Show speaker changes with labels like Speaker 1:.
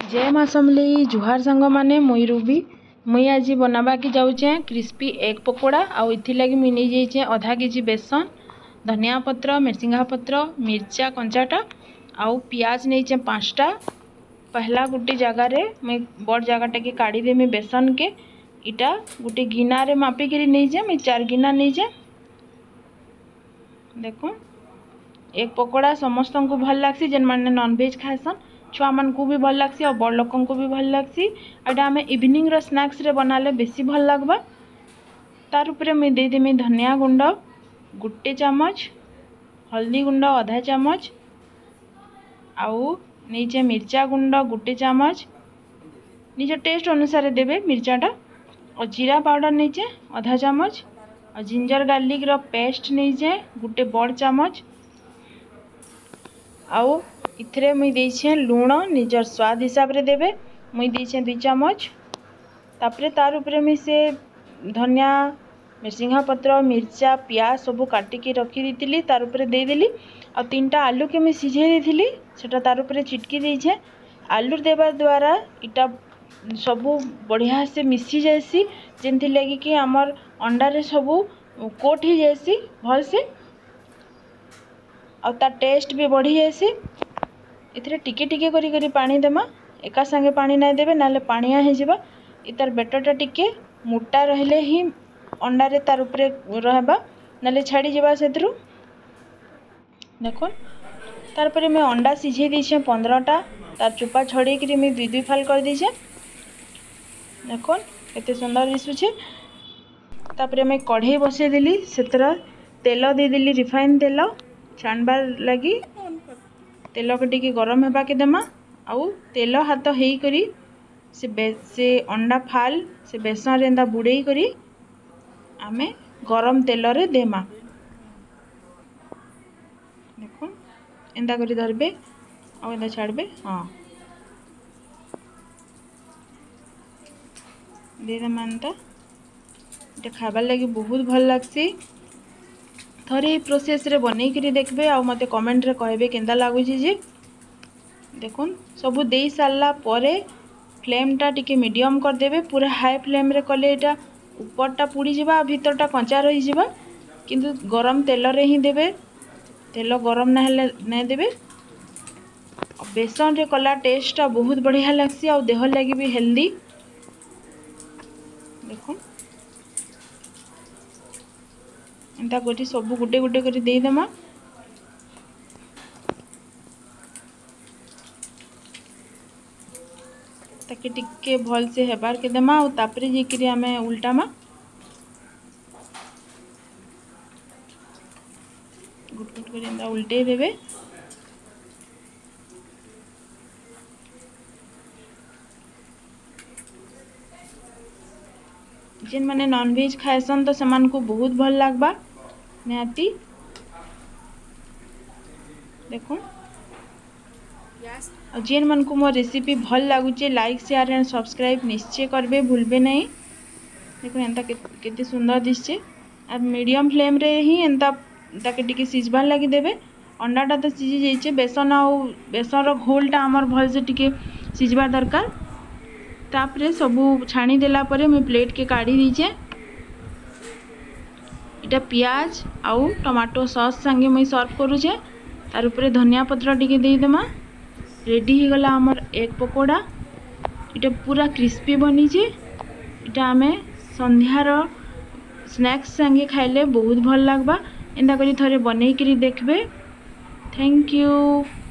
Speaker 1: जय माँ समलेई जुहार सांग माने मुई रूबी मुई आज बनावा की जाऊचे क्रिस्पी एग पकोड़ा आउ इथि लगी मुई नहीं जाइए आधा केजी बेसन धनिया पत्र मिर्सिंगा पत्र मिर्चा कंचाटा आउ पियाज नहीं 5टा। पहला गोटे जगार मुई बड़ जगटा के काढ़ी देमी बेसन के इटा गोटे गिना रे मापिक नहीं जाए मुई 4 गिना नहीं जाए। देखो एग पकोड़ा समस्त को भल लगसी जेन मैंने नॉनवेज खाएसन छुआ मन को भी भल लगसी और बड़ लोक को भी भल लगसी। एटा आम इवनिंग रो स्नैक्स रे बनाले बेसी भल लगबा। तार उपरे मुई दे देमी धनिया गुंड गोटे चामच हल्दी गुंड आधा चामच आउ नीचे मिर्चा गुंड गोटे चामच निज टेस्ट अनुसार देवे मिर्चाटा और जीरा पाउडर नीचे आधा चामच और जिंजर गार्लिक रो पेस्ट नीचे गोटे बड़ चामच आउ इथरे मुई देछे लूण निजर स्वाद हिसाब रे देवे मुई देछे 2 चामच। तापरे तार उपरे मुई से धनिया मिर्सिंगा पत्र मिर्चा पियाज सब काटिकी रखी देथिली तार उपरे दे देली और 3टा आलू के मुई सिझे देथिली सेटा तार उपरे चिटकी देछे। आलू देवा द्वारा इटा सबू बढ़िया से मिसी जाएसी जेंथि लगी कि हमर अंडा रे सबू कोट ही जाएसी भल से और तार टेस्ट भी बढ़ी जाएसी। इथरे टिके टिके करी करी पानी देमा एका संगे पानी नहीं देवे नाले पानिया हो जाबा। इतार बेटरटा टिके मोटा रहले ही अंडा रे तार उपरे रहबा नाले छाड़ी जाबा सेथरु। देखो तार परे मैं अंडा सिझे दीछे 15टा तार चुपा छड़ी करी मैं 2 फाल कर दीछे। देखो केते सुंदर दिसुछे। तापरे मैं कढ़ाई बसे देली सेतरा तेल दे देली रिफाइन तेल छाणबार लगी तेल के टिके गरम हेबा के देमा आउ तेल हाथ हेई करी से अंडा फाल से बेसन रे बुड़ेई करी आमे गरम तेल रे देमा। देखो एंदा करी धरबे आ एंदा छाड़बे हाँ दे देमा एंता ये खाबार लगी बहुत भल लगसी। थरे प्रोसेस रे बनै करी देखबे आ मते कमेंट रे कहबे केंदा लागुची जे। देखुन सबू दे सारला परे फ्लेम टा टिके मीडियम कर देबे पूरा हाई फ्लेम रे कले एटा ऊपरटा पुड़ी जिबा भीतरटा कंचा रही जिबा किंतु गरम तेल रे ही देबे तेल गरम ना हेले नै देबे। बेसन रे कला टेस्ट टा बहुत बढ़िया लागसी आ देह लगी भी हेल्दी। देखो एंता गोटी सब गुटे गुटे करी दे देमा ताकि टिके भल से हेबार के देमा और तापरे जेकरी आमे उल्टामा गुट गुट करी एंता उल्टे देबे। जेन माने नॉनवेज खाएसन तो समान को बहुत भल लागबा निहाती। देखो और जेन मन को मो रेसिपी भल लागुचे लाइक शेयर एंड सब्सक्राइब निश्चय करबे भूलबे नहीं। देखो एंता केते सुंदर दिसचे अब मीडियम फ्लेम रे ही एंता ताके टिके सिझबार लगी देबे। अंडाटा तो सिझी जाइए बेसन आउ बेसन रो घोलटा हमर भल से टिके सिझबार दरकार। तापरे सबू छाणी देला परे मैं प्लेट के काढ़ी दीचे इटा पियाज आउ टमाटो सॉस संगे मुई सर्व करूचे तार उपरे धनिया पत्र टिके दे देमा। रेडी हो गला हमर एग पकोड़ा इटा पूरा क्रिस्पी बनी जे। इटा आमे संध्यार स्नैक्स संगे खाइले बहुत भल लागबा। एंदा करी थरे बनै करी देखबे। Thank you.